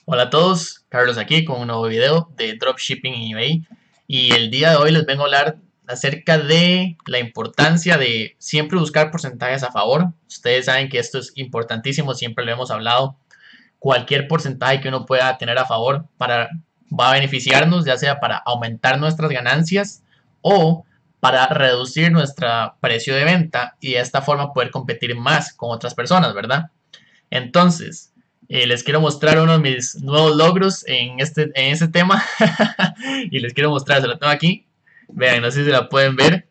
Hola a todos, Carlos aquí con un nuevo video de Dropshipping en eBay y el día de hoy les vengo a hablar acerca de la importancia de siempre buscar porcentajes a favor. Ustedes saben que esto es importantísimo, siempre lo hemos hablado. Cualquier porcentaje que uno pueda tener a favor va a beneficiarnos, ya sea para aumentar nuestras ganancias o para reducir nuestro precio de venta y de esta forma poder competir más con otras personas, ¿verdad? Entonces, les quiero mostrar uno de mis nuevos logros en este tema. Y les quiero mostrar, se lo tengo aquí. Vean, no sé si la pueden ver.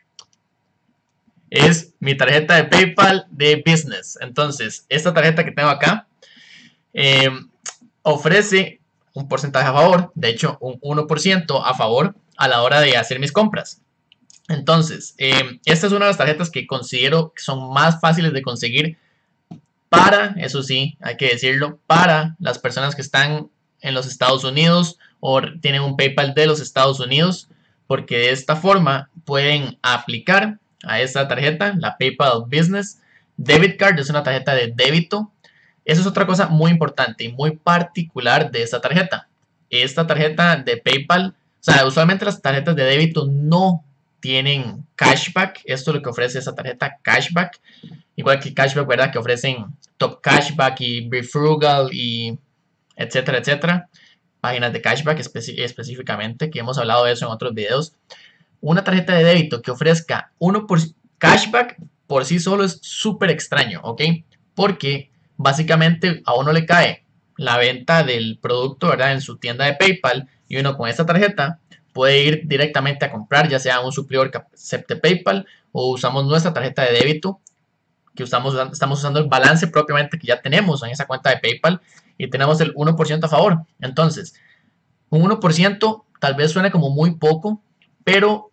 Es mi tarjeta de PayPal de Business. Entonces, esta tarjeta que tengo acá eh, ofrece un porcentaje a favor, de hecho, un 1% a favor a la hora de hacer mis compras. Entonces, esta es una de las tarjetas que considero que son más fáciles de conseguir para, eso sí, hay que decirlo, para las personas que están en los Estados Unidos o tienen un PayPal de los Estados Unidos, porque de esta forma pueden aplicar a esta tarjeta, la PayPal Business Debit Card, es una tarjeta de débito. Eso es otra cosa muy importante y muy particular de esta tarjeta. Esta tarjeta de PayPal, o sea, usualmente las tarjetas de débito no tienen cashback. Esto es lo que ofrece esta tarjeta, cashback. Igual que cashback, ¿verdad? Que ofrecen Top Cashback y Be Frugal y etcétera, etcétera. Páginas de cashback específicamente, que hemos hablado de eso en otros videos. Una tarjeta de débito que ofrezca cashback por sí solo es súper extraño, ¿ok? Porque básicamente a uno le cae la venta del producto, ¿verdad? En su tienda de PayPal y uno con esta tarjeta puede ir directamente a comprar, ya sea un suplidor que acepte PayPal o usamos nuestra tarjeta de débito que estamos usando el balance propiamente que ya tenemos en esa cuenta de PayPal y tenemos el 1% a favor. Entonces, un 1% tal vez suene como muy poco, pero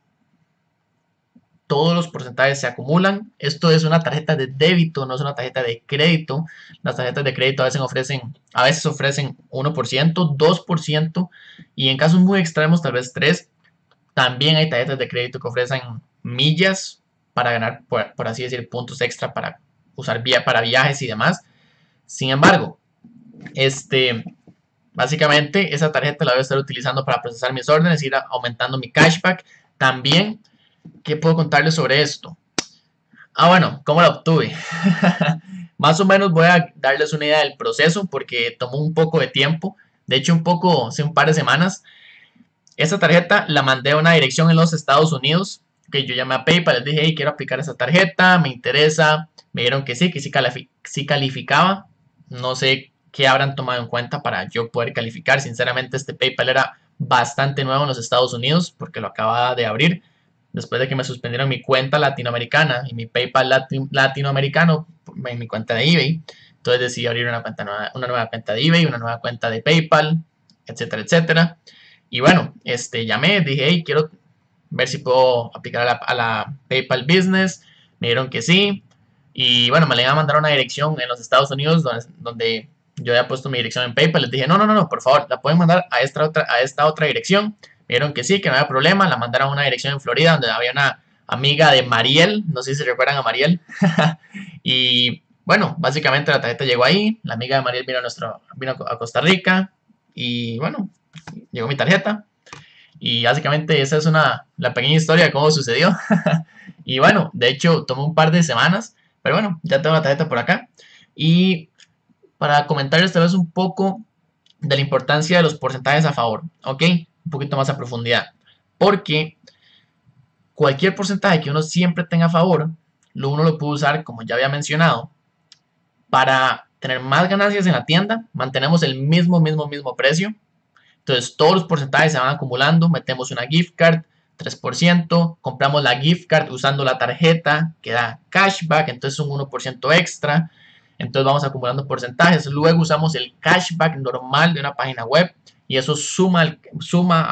todos los porcentajes se acumulan. Esto es una tarjeta de débito, no es una tarjeta de crédito. Las tarjetas de crédito a veces ofrecen 1%, 2% y en casos muy extremos tal vez 3%. También hay tarjetas de crédito que ofrecen millas para ganar, por así decir, puntos extra para usar para viajes y demás. Sin embargo, este, básicamente esa tarjeta la voy a estar utilizando para procesar mis órdenes, ir aumentando mi cashback. También, ¿qué puedo contarles sobre esto? Bueno, ¿cómo la obtuve? Más o menos voy a darles una idea del proceso porque tomó un poco de tiempo. De hecho, hace un par de semanas. Esta tarjeta la mandé a una dirección en los Estados Unidos, que yo llamé a PayPal, les dije, hey, quiero aplicar esa tarjeta, me interesa, me dijeron que sí calificaba, no sé qué habrán tomado en cuenta para yo poder calificar, sinceramente este PayPal era bastante nuevo en los Estados Unidos, porque lo acababa de abrir, después de que me suspendieron mi cuenta latinoamericana y mi PayPal latinoamericano en mi cuenta de eBay, entonces decidí abrir una nueva cuenta de eBay, una nueva cuenta de PayPal, etcétera, etcétera. Y bueno, llamé, dije, hey, quiero ver si puedo aplicar a la PayPal Business. Me dijeron que sí. Y bueno, me le iban a mandar una dirección en los Estados Unidos donde yo había puesto mi dirección en PayPal. Les dije, no, no, no, no, por favor, la pueden mandar a esta otra dirección. Me dijeron que sí, que no había problema. La mandaron a una dirección en Florida donde había una amiga de Mariel. No sé si se recuerdan a Mariel. Y bueno, básicamente la tarjeta llegó ahí. La amiga de Mariel vino a Costa Rica. Y bueno, llegó mi tarjeta. Y básicamente esa es la pequeña historia de cómo sucedió. Y bueno, de hecho tomó un par de semanas, pero bueno, ya tengo la tarjeta por acá. Y para comentarles tal vez un poco de la importancia de los porcentajes a favor, ¿ok? Un poquito más a profundidad. Porque cualquier porcentaje que uno siempre tenga a favor, uno lo puede usar, como ya había mencionado, para tener más ganancias en la tienda. Mantenemos el mismo precio. Entonces todos los porcentajes se van acumulando, metemos una gift card, 3%, compramos la gift card usando la tarjeta que da cashback, entonces un 1% extra, entonces vamos acumulando porcentajes, luego usamos el cashback normal de una página web y eso suma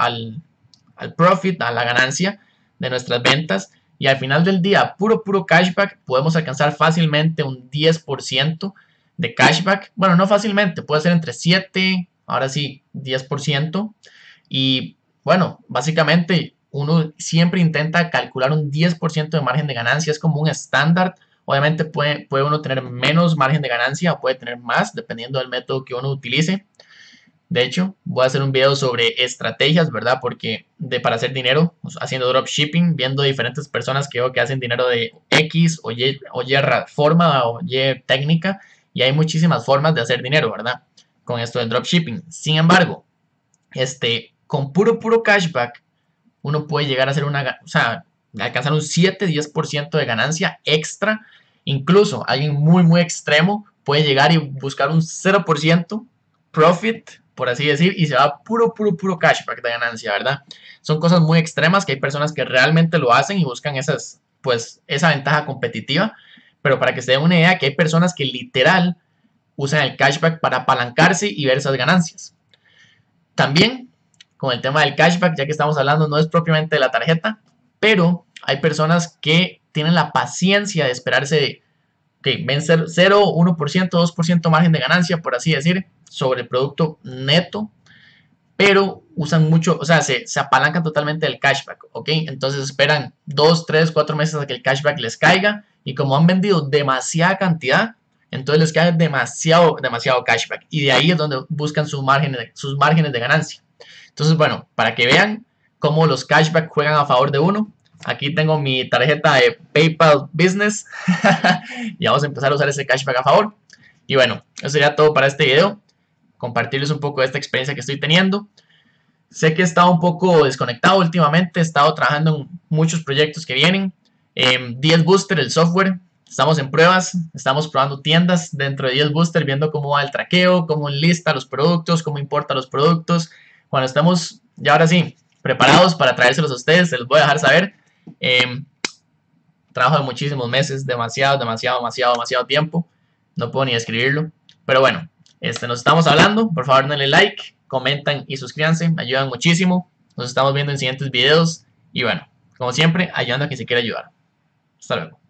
al profit, a la ganancia de nuestras ventas y al final del día, puro cashback, podemos alcanzar fácilmente un 10% de cashback, bueno, no fácilmente, puede ser entre 7, ahora sí, 10%. Y bueno, básicamente uno siempre intenta calcular un 10% de margen de ganancia, es como un estándar Obviamente puede uno tener menos margen de ganancia o puede tener más, dependiendo del método que uno utilice. De hecho, voy a hacer un video sobre estrategias, ¿verdad? Porque para hacer dinero, pues, haciendo dropshipping, viendo diferentes personas que veo que hacen dinero de X o Y forma o Y técnica, y hay muchísimas formas de hacer dinero, ¿verdad? Con esto del dropshipping. Sin embargo, con puro cashback, uno puede llegar a hacer o sea, alcanzar un 7-10% de ganancia extra. Incluso alguien muy extremo puede llegar y buscar un 0% profit, por así decir, y se va puro cashback de ganancia, ¿verdad? Son cosas muy extremas que hay personas que realmente lo hacen y buscan esa ventaja competitiva. Pero para que se den una idea, que hay personas que literal usan el cashback para apalancarse y ver esas ganancias. También, con el tema del cashback, ya que estamos hablando, no es propiamente de la tarjeta, pero hay personas que tienen la paciencia de esperarse, que ven 0, 1%, 2% margen de ganancia, por así decir, sobre el producto neto, pero usan mucho, o sea, se apalancan totalmente del cashback, ¿ok? Entonces esperan 2, 3, 4 meses a que el cashback les caiga, y como han vendido demasiada cantidad, entonces les cae demasiado cashback, y de ahí es donde buscan sus márgenes de ganancia. Entonces, bueno, para que vean cómo los cashback juegan a favor de uno, aquí tengo mi tarjeta de PayPal Business y vamos a empezar a usar ese cashback a favor. Y bueno, eso sería todo para este video. Compartirles un poco de esta experiencia que estoy teniendo. Sé que he estado un poco desconectado últimamente, he estado trabajando en muchos proyectos que vienen. 10 Booster, el software, estamos en pruebas, estamos probando tiendas dentro de 10 Booster, viendo cómo va el traqueo, cómo enlista los productos, cómo importa los productos. Cuando estemos ya ahora sí preparados para traérselos a ustedes, se los voy a dejar saber. Trabajo de muchísimos meses, demasiado tiempo, no puedo ni describirlo, pero bueno, nos estamos hablando. Por favor denle like, comentan y suscríbanse, me ayudan muchísimo. Nos estamos viendo en siguientes videos y bueno, como siempre, ayudando a quien se quiera ayudar. Hasta luego.